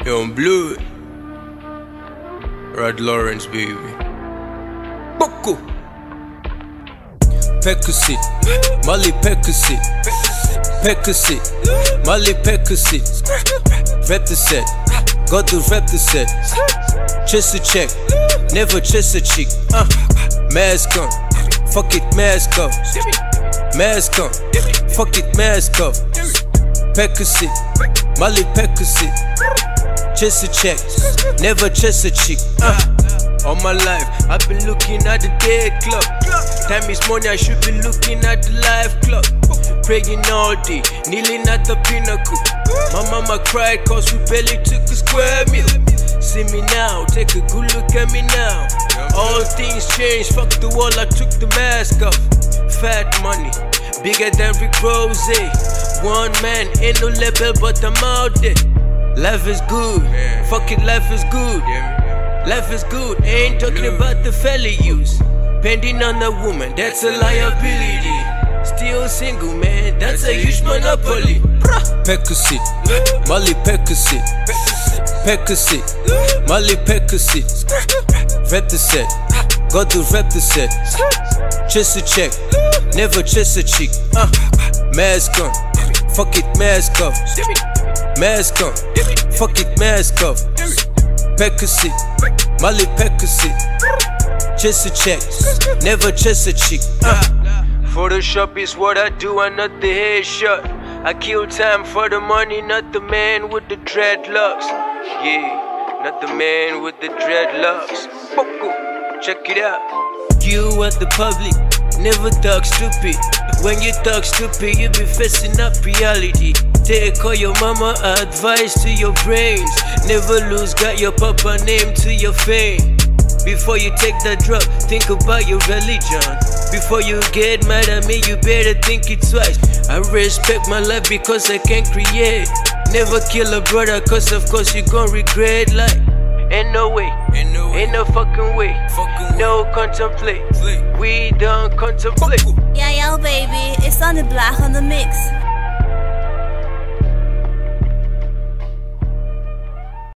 Young Blood, Rod Lawrence, baby. Boko Percocet, Molly Percocet, Percocet, Molly Percocet. Rep the set, got to rep the set. Chase a check, never chase a chick. Mask on, fuck it, mask off. Mask on, fuck it, mask off. Percocet, Molly Percocet. Chase a check, never chase a chick. All my life, I've been looking at the dead clock. Time is money, I should be looking at the life clock. Praying all day, kneeling at the pinnacle. My mama cried cause we barely took a square meal. See me now, take a good look at me now. All things changed, fuck the wall, I took the mask off. Fat money, bigger than Rick Rose. One man, ain't no label but I'm out there. Life is good, fuck it, life is good. Life is good, ain't talking about the values. Pending on a woman, that's a liability. Still single, man, that's a huge monopoly. Percocet, Molly Percocet, Percocet, Molly Percocet. Rep the set, got to rep the set. Chase a check, never chase a chick. Mask on, fuck it, mask off. Mask on, fuck it, mask off. Percocet, Molly Percocet. Chase a check, never chase a chick. Photoshop is what I do, and not the headshot. I kill time for the money, not the man with the dreadlocks. Yeah, not the man with the dreadlocks. Boko, check it out. You at the public, never talk stupid. When you talk stupid, you be facing up reality. Take all your mama advice to your brains. Never lose, got your papa name to your fame. Before you take that drug, think about your religion. Before you get mad at me, you better think it twice. I respect my life because I can create. Never kill a brother cause of course you gon' regret life. Ain't no way, ain't no fucking way. No contemplate, we don't contemplate. Yeah, yo baby, it's on the block on the mix.